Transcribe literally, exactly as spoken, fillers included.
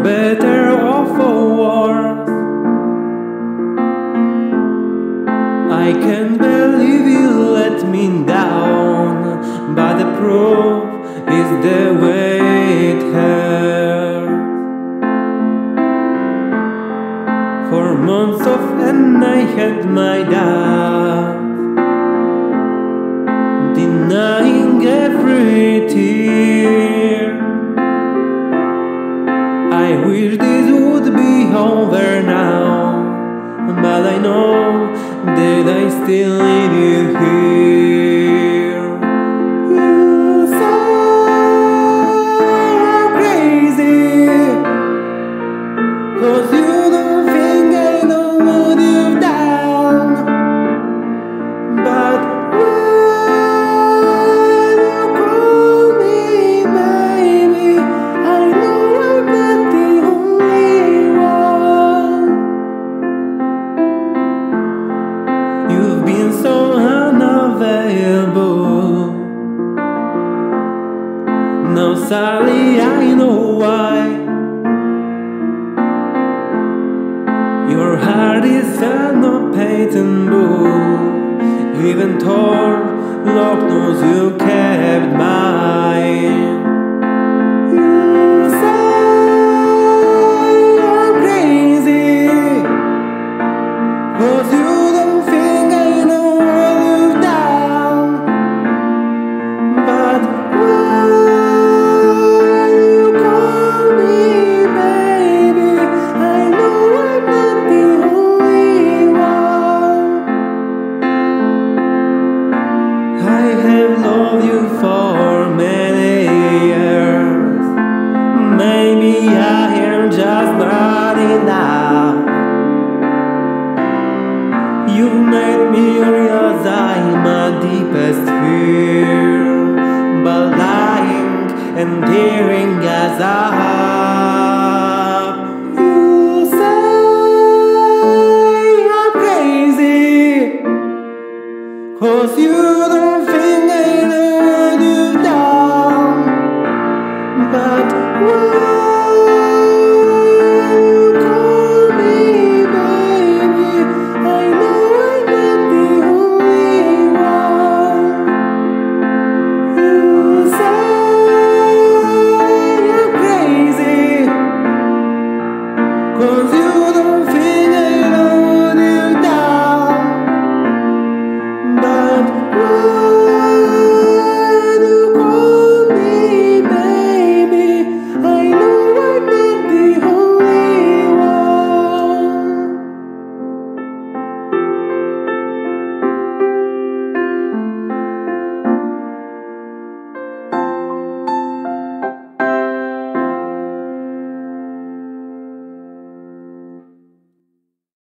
better off or worse. I can't believe you let me down, but the proof is the way it hurts. For months off and I had my doubts, denying every tear. I wish this would be over now, but I know that I still need you here. You say I'm crazy, 'cause you don't think I know what you've done. But when you call me baby, I know I'm not the only one. You've been so unavailable. Now sadly I know why. Your heart is an unpatentable. Even though Lord knows you kept mine. You say I'm crazy, 'cause you don't think I know what you've done. But when you call me baby, I know I'm not the only one. I have loved you for many years. Maybe I am just not enough. You've made me realize I'm my deepest fear, but lying and tearing us up. You say I'm crazy, 'cause you don't